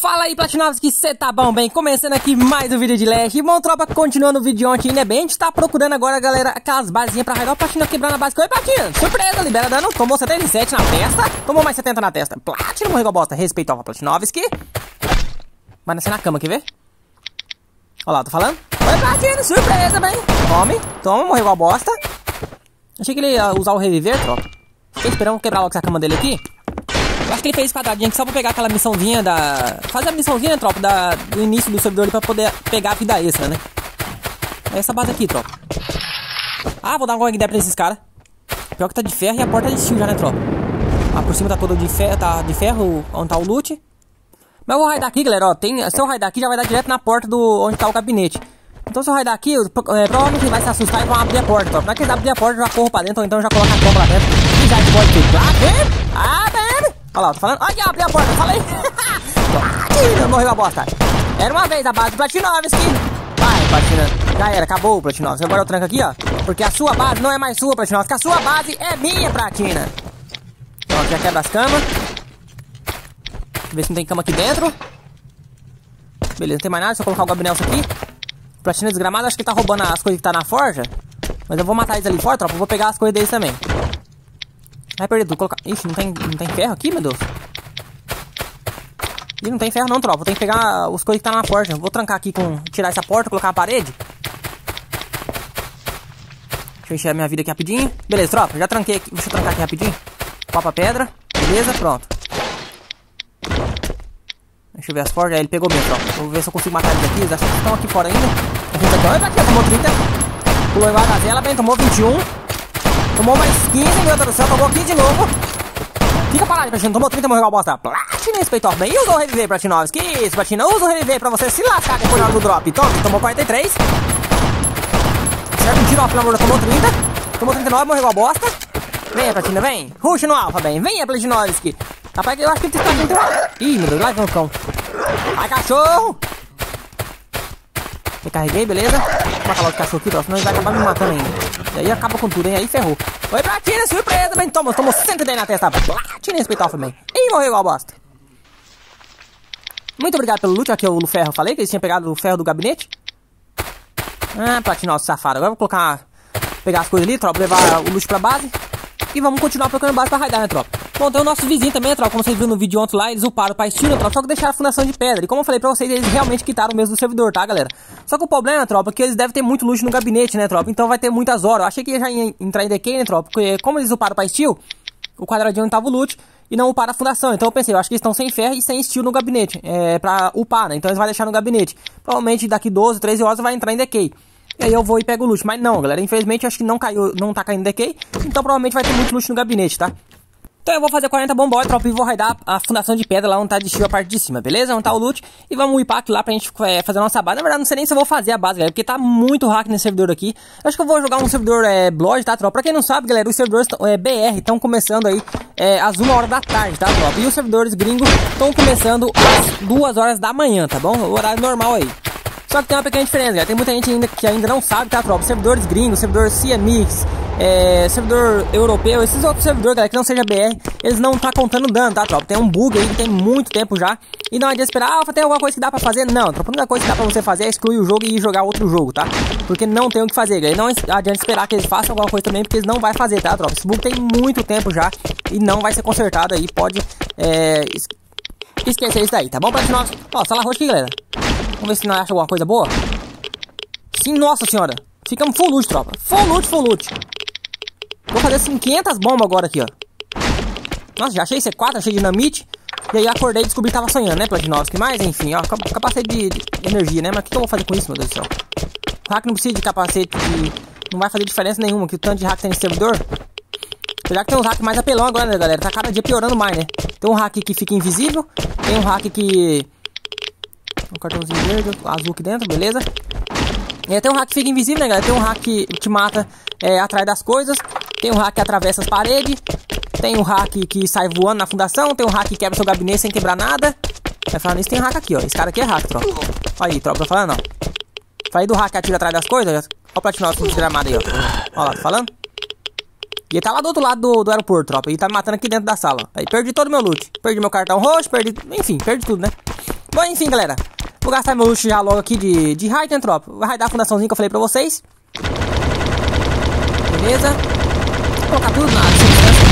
Fala aí, Platinovski, que cê tá bom, bem? Começando aqui mais um vídeo de Leste. E bom, tropa, continuando o vídeo de ontem, né? Bem, a gente tá procurando agora, galera, aquelas basinhas pra raidar o Platina quebrando a base. Oi, Platina, surpresa, libera dano. Tomou 77 na testa, tomou mais 70 na testa. Platina morreu com a bosta, respeitou a Platinovski. Vai nascer na cama, quer ver? Olha lá, tô falando. Oi, Platina, surpresa, bem? Toma, morreu com a bosta. Achei que ele ia usar o reviver, tropa. Fiquei esperando quebrar logo essa cama dele aqui. Eu acho que ele fez quadradinho aqui só pra pegar aquela missãozinha da... Fazer a missãozinha, tropa, do início do servidor ali pra poder pegar a vida extra, né? É essa base aqui, tropa. Ah, vou dar um gong pra esses caras. Pior que tá de ferro e a porta de steel já, né, tropa? Ah, por cima tá toda de ferro, onde tá o loot. Mas eu vou raidar aqui, galera, ó. Se eu raidar aqui, já vai dar direto na porta onde tá o gabinete. Então se eu raidar aqui, provavelmente ele vai se assustar e vão abrir a porta, tropa. Na hora que eles abrir a porta, eu já corro pra dentro, ou então já coloco a bomba lá dentro. E já pode tudo. Olha lá, tô falando. Olha, abriu a porta, falei. Platina, morreu a bosta. Era uma vez a base do Platinovski. Vai, Platina. Já era, acabou o Platinovski. Agora eu tranco aqui, ó. Porque a sua base não é mais sua, Platinovski. A sua base é minha, Platina. Então aqui já quebra as camas. Ver se não tem cama aqui dentro. Beleza, não tem mais nada. Só colocar o gabinete aqui. O Platina desgramado, acho que ele tá roubando as coisas que tá na forja. Mas eu vou matar eles ali fora, tropa. Eu vou pegar as coisas deles também. Vai perder tudo, colocar... Ixi, não tem ferro aqui, meu Deus. Ih, não tem ferro não, tropa. Eu tenho que pegar as coisas que tá na forja. Vou trancar aqui com... Tirar essa porta, colocar na parede. Deixa eu encher a minha vida aqui rapidinho. Beleza, tropa, já tranquei aqui. Deixa eu trancar aqui rapidinho. Copa pedra. Beleza, pronto. Deixa eu ver as forjas. Aí ele pegou mesmo, tropa. Vou ver se eu consigo matar eles aqui. Eles acham que estão aqui fora ainda. Olha aqui, tomou 30. Pulou em gazela, bem, tomou 21. Tomou mais 15, meu Deus do céu, tomou 15 de novo. Fica parado, Platina, tomou 30, morreu a bosta. Platina, respeitou bem. E usou o reviver, Platinovski. Que isso, Platina, usa o reviver pra você se lascar depois na hora do drop. Tomou 43. Certo, um tiro off na borda, tomou 30. Tomou 39, morreu a bosta. Venha, Platina, vem. Rush no alfa, bem. Venha, Platinovski. Rapaz, eu acho que ele tá com 30. Ih, meu Deus, lá vem o cão. Ai, cachorro. Recarreguei, beleza. Vou matar logo o cachorro aqui, senão ele vai acabar me matando ainda. E aí acaba com tudo, hein? Aí ferrou. Oi, Platina, surpresa, bem. Tomou 110 na testa. Platina, respeitou também. E morreu igual a bosta. Muito obrigado pelo loot. Aqui o ferro. Falei que eles tinham pegado o ferro do gabinete. Ah, Platina, safado. Agora eu vou colocar... Pegar as coisas ali, tropa. Levar o loot pra base. E vamos continuar procurando base pra raidar, né, tropa? Bom, tem o nosso vizinho também, tropa. Como vocês viram no vídeo ontem lá, eles uparam pra estilo, tropa. Só que deixaram a fundação de pedra. E como eu falei pra vocês, eles realmente quitaram mesmo do servidor, tá, galera? Só que o problema, tropa, é que eles devem ter muito luxo no gabinete, né, tropa? Então vai ter muitas horas. Eu achei que já ia entrar em decay, né, tropa? Porque como eles uparam pra steel, o quadradinho não tava o loot e não uparam a fundação. Então eu pensei, eu acho que eles estão sem ferro e sem steel no gabinete. Pra upar, né? Então eles vão deixar no gabinete. Provavelmente daqui 12, 13 horas vai entrar em decay. E aí eu vou e pego o loot. Mas não, galera, infelizmente acho que não caiu, não tá caindo decay. Então provavelmente vai ter muito loot no gabinete, tá? Então eu vou fazer 40 bombói, tropa, e vou raidar a fundação de pedra lá onde tá de steel a parte de cima, beleza? Onde tá o loot. E vamos upar aqui lá pra gente fazer a nossa base. Na verdade, não sei nem se eu vou fazer a base, galera, porque tá muito hack nesse servidor aqui. Eu acho que eu vou jogar um servidor Blood, tá, tropa? Pra quem não sabe, galera, os servidores BR estão começando aí às 1 hora da tarde, tá, tropa? E os servidores gringos estão começando às 2 horas da manhã, tá bom? O horário normal aí. Só que tem uma pequena diferença, galera. Tem muita gente que ainda não sabe, tá, tropa? Servidores gringos, servidor CMX, servidor europeu, esses outros servidores, galera, que não seja BR, eles não tá contando dano, tá, tropa? Tem um bug aí que tem muito tempo já. E não adianta esperar, tem alguma coisa que dá pra fazer? Não, tropa, a única coisa que dá pra você fazer é excluir o jogo e ir jogar outro jogo, tá? Porque não tem o que fazer, galera. Não adianta esperar que eles façam alguma coisa também, porque eles não vai fazer, tá, tropa? Esse bug tem muito tempo já e não vai ser consertado aí, pode esquecer isso daí, tá bom, Platinovski? Ó, sala roxa aqui, galera. Vamos ver se nós achamos alguma coisa boa. Sim, nossa senhora. Ficamos full loot, tropa. Full loot, full loot. Vou fazer 500 bombas agora aqui, ó. Nossa, já achei C4, achei dinamite. E aí acordei e descobri que tava sonhando, né, Platinovski? Mas, enfim, ó, capacete de energia, né? Mas o que eu vou fazer com isso, meu Deus do céu? O hack não precisa de capacete de... Não vai fazer diferença nenhuma, que o tanto de hack tem nesse servidor. Apesar que tem um hack mais apelão agora, né, galera? Tá cada dia piorando mais, né? Tem um hack que fica invisível. Tem um hack que... Um cartãozinho verde, azul aqui dentro, beleza? E tem um hack que fica invisível, né, galera? Tem um hack que te mata atrás das coisas. Tem um hack que atravessa as paredes. Tem um hack que sai voando na fundação. Tem um hack que quebra seu gabinete sem quebrar nada. Vai falar nisso, tem hack aqui, ó. Esse cara aqui é hack, tropa. Olha aí, tropa, tô falando, não. Falei do hack que atira atrás das coisas. Olha o Platinovski desgramado aí, ó. Olha lá, tô falando? E ele tá lá do outro lado do aeroporto, tropa. E tá me matando aqui dentro da sala. Aí perdi todo o meu loot. Perdi meu cartão roxo, perdi... Enfim, perdi tudo, né? Bom, enfim, galera. Vou gastar meu luxo já logo aqui de raid, né, tropa? Vai raidar a fundaçãozinha que eu falei pra vocês. Beleza. Vou colocar tudo na segurança.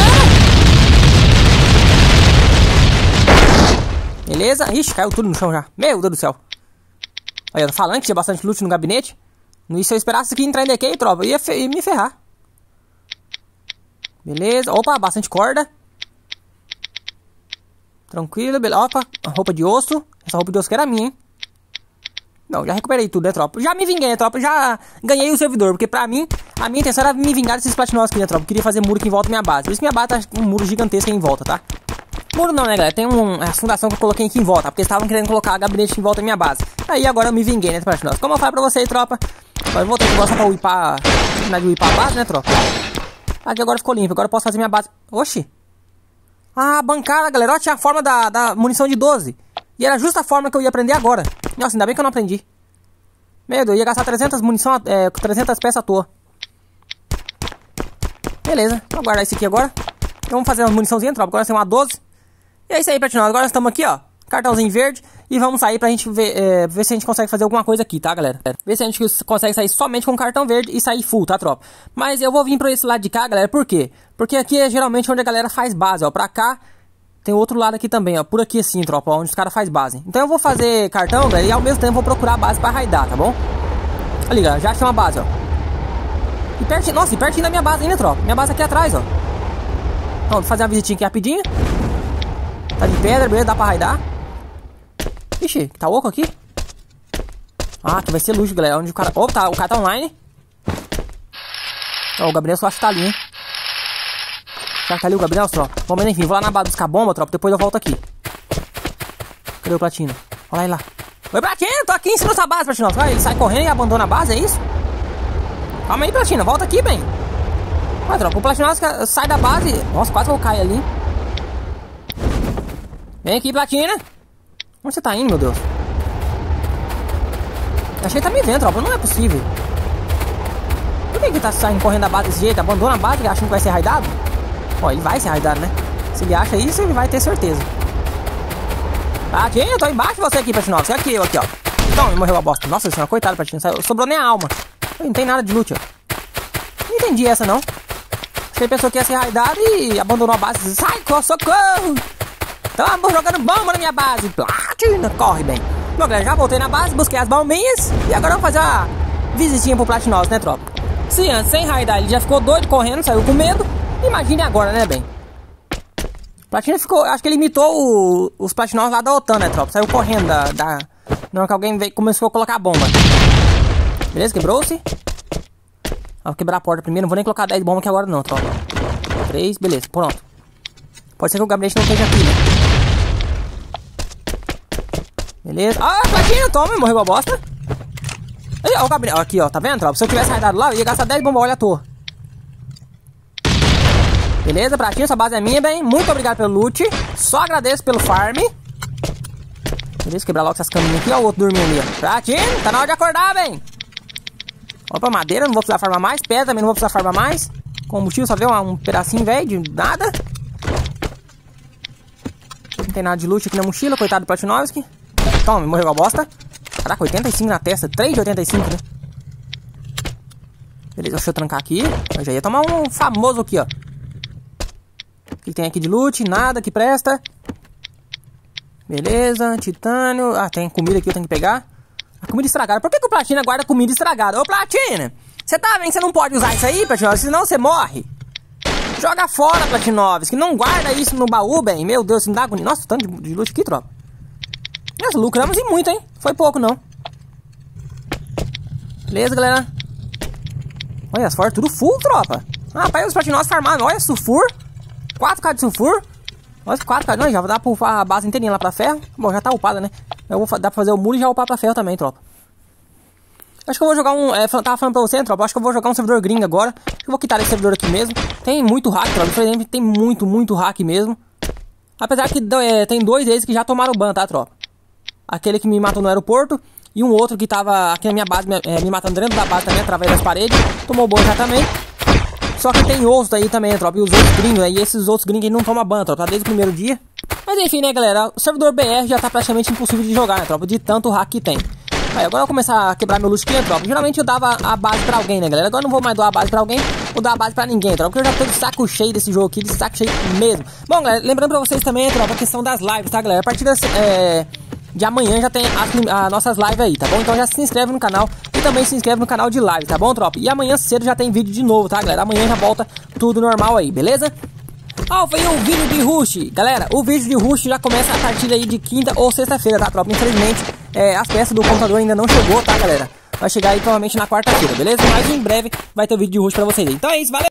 Beleza. Ixi, caiu tudo no chão já. Meu Deus do céu. Olha, eu tô falando que tinha bastante loot no gabinete. E se eu esperasse isso aqui entrar em decay, tropa, ia me ferrar. Beleza. Opa, bastante corda. Tranquilo, beleza. Opa, roupa de osso. Essa roupa de osso que era minha, hein? Não, já recuperei tudo, né, tropa? Já me vinguei, né, tropa? Já ganhei o servidor. Porque pra mim, a minha intenção era me vingar desses platinosos aqui, né, tropa? Eu queria fazer muro aqui em volta da minha base. Por isso que minha base tá um muro gigantesco aí em volta, tá? Muro não, né, galera? Tem a fundação que eu coloquei aqui em volta. Porque eles estavam querendo colocar gabinete em volta da minha base. Aí agora eu me vinguei, né, platinosos? Como eu falei pra vocês, tropa. Agora eu vou ter que gostar pra upar. Terminar de upar a base, né, tropa? Aqui agora ficou limpo. Agora eu posso fazer minha base. Oxi. Ah, bancada, galera. Ó, tinha a forma da munição de 12. E era justa a forma que eu ia aprender agora. Nossa, ainda bem que eu não aprendi. Meu Deus, eu ia gastar 300 munição, 300 peças à toa. Beleza, vou guardar isso aqui agora. Então vamos fazer uma muniçãozinha, tropa. Agora tem uma 12. E é isso aí, platinosos. Agora nós estamos aqui, ó. Cartãozinho verde. E vamos sair pra gente ver se a gente consegue fazer alguma coisa aqui, tá, galera? Ver se a gente consegue sair somente com cartão verde e sair full, tá, tropa? Mas eu vou vir pra esse lado de cá, galera. Por quê? Porque aqui é geralmente onde a galera faz base, ó. Pra cá tem outro lado aqui também, ó. Por aqui assim, tropa, ó, onde os caras fazem base. Então eu vou fazer cartão, galera, e ao mesmo tempo vou procurar a base pra raidar, tá bom? Ali, galera, já achei uma base, ó. E pertinho, nossa, e pertinho da minha base ainda, tropa. Minha base aqui atrás, ó. Então, vou fazer uma visitinha aqui rapidinho. Tá de pedra, beleza, dá pra raidar. Ixi, tá oco aqui? Ah, aqui vai ser luxo, galera. Onde o cara... Opa, tá, o cara tá online. Ó, o Gabriel só acho que tá ali, hein. Será que tá ali o Gabriel, tropa? Bom, mas enfim, vou lá na base buscar bomba, tropa. Depois eu volto aqui. Cadê o Platino? Olha lá ele lá. Oi, Platino, tô aqui em cima dessa base, Platino. Ele sai correndo e abandona a base, é isso? Calma aí, Platino, volta aqui, bem. Vai, tropa, o Platino sai da base. Nossa, quase eu caio ali. Vem aqui, Platino. Onde você tá indo, meu Deus? Achei que tá me vendo, tropa. Não é possível. Por que ele tá saindo correndo da base desse jeito? Abandona a base achando que vai ser raidado? Ó, ele vai ser raidado, né? Se ele acha isso, ele vai ter certeza. Platino, eu tô embaixo de você aqui, Platino. Você aqui, eu aqui, ó. Então, ele morreu a bosta. Nossa senhora, coitado, Platino. Sobrou nem a alma. Não tem nada de loot, ó. Não entendi essa, não. Você pensou que ia ser raidado e abandonou a base. Sai, socorro! Tamo jogando bomba na minha base. Platina, corre bem. Bom, galera, já voltei na base, busquei as bombinhas. E agora vamos fazer uma visitinha pro Platinosos, né, tropa? Se antes, sem raidar, ele já ficou doido correndo, saiu com medo. Imagine agora, né, bem? Platina ficou... Acho que ele imitou os Platinosos lá da OTAN, né, tropa? Saiu correndo Não, que alguém veio, começou a colocar a bomba. Beleza, quebrou-se. Vou quebrar a porta primeiro. Não vou nem colocar 10 bombas aqui agora, não, tropa. 3, beleza, pronto. Pode ser que o gabinete não esteja aqui, né? Beleza. Ah, Platino, toma, morreu a bosta. Aí, ó, o gabinete. Aqui, ó, tá vendo, tropa? Se eu tivesse raidado lá, eu ia gastar 10 bombas, olha à toa. Beleza, Platino, essa base é minha, bem. Muito obrigado pelo loot. Só agradeço pelo farm. Beleza, quebrar logo essas caminhas aqui, ó, o outro dormindo ali, ó. Platino, tá na hora de acordar, bem. Opa, madeira, não vou precisar farmar mais. Pedra também não vou precisar farmar mais. Combustível, só veio um pedacinho, velho, de nada. Não tem nada de loot aqui na mochila, coitado do Platinovski. Toma, morreu a bosta. Caraca, 85 na testa, 3 de 85, né? Beleza, deixa eu trancar aqui. Eu já ia tomar um famoso aqui, ó. O que tem aqui de loot? Nada que presta. Beleza, titânio. Ah, tem comida aqui, eu tenho que pegar. A comida estragada. Por que o Platina guarda comida estragada? Ô, Platina, você tá vendo que você não pode usar isso aí, Platinovski? Senão você morre. Joga fora, Platinovski. Não guarda isso no baú, bem. Meu Deus, isso me dá agonia. Nossa, tanto de loot aqui, tropa. Nossa, lucramos e muito, hein? Foi pouco, não. Beleza, galera. Olha, as fortes tudo full, tropa. Ah, rapaz, os Platinovski farmaram. Olha, sulfur. 4k de sulfur. Olha, 4k. Não, já vou dar pra upar a base inteirinha lá pra ferro. Bom, já tá upada, né? Eu vou dar pra fazer o muro e já upar pra ferro também, tropa. Acho que eu vou jogar um... tava falando pra você, tropa. Acho que eu vou jogar um servidor gringo agora. Eu vou quitar esse servidor aqui mesmo. Tem muito hack, tropa. Infelizmente tem muito hack mesmo. Apesar que tem 2 deles que já tomaram ban, tá, tropa? Aquele que me matou no aeroporto. E um outro que tava aqui na minha base, me matando dentro da base também, através das paredes. Tomou ban já também. Só que tem outros aí também, tropa. E os outros gringos, né? E esses outros gringos não tomam ban, tropa. Tá desde o primeiro dia. Mas enfim, né, galera, o servidor BR já tá praticamente impossível de jogar, né, tropa, de tanto hack que tem. Aí, agora eu vou começar a quebrar meu lusquinha, tropa. Geralmente eu dava a base pra alguém, né, galera? Agora eu não vou mais doar a base pra alguém, vou dar a base pra ninguém, tropa, porque eu já tô de saco cheio desse jogo aqui, de saco cheio mesmo. Bom, galera, lembrando pra vocês também, tropa, a questão das lives, tá, galera? A partir de amanhã já tem as nossas lives aí, tá bom? Então já se inscreve no canal e também se inscreve no canal de live, tá bom, tropa? E amanhã cedo já tem vídeo de novo, tá, galera? Amanhã já volta tudo normal aí, beleza? Foi o vídeo de Rush. Galera, o vídeo de Rush já começa a partir aí de quinta ou sexta-feira, tá, tropa? Infelizmente, as peças do computador ainda não chegou, tá, galera? Vai chegar aí provavelmente na quarta-feira, beleza? Mas em breve vai ter o vídeo de Rush pra vocês aí. Então é isso, valeu!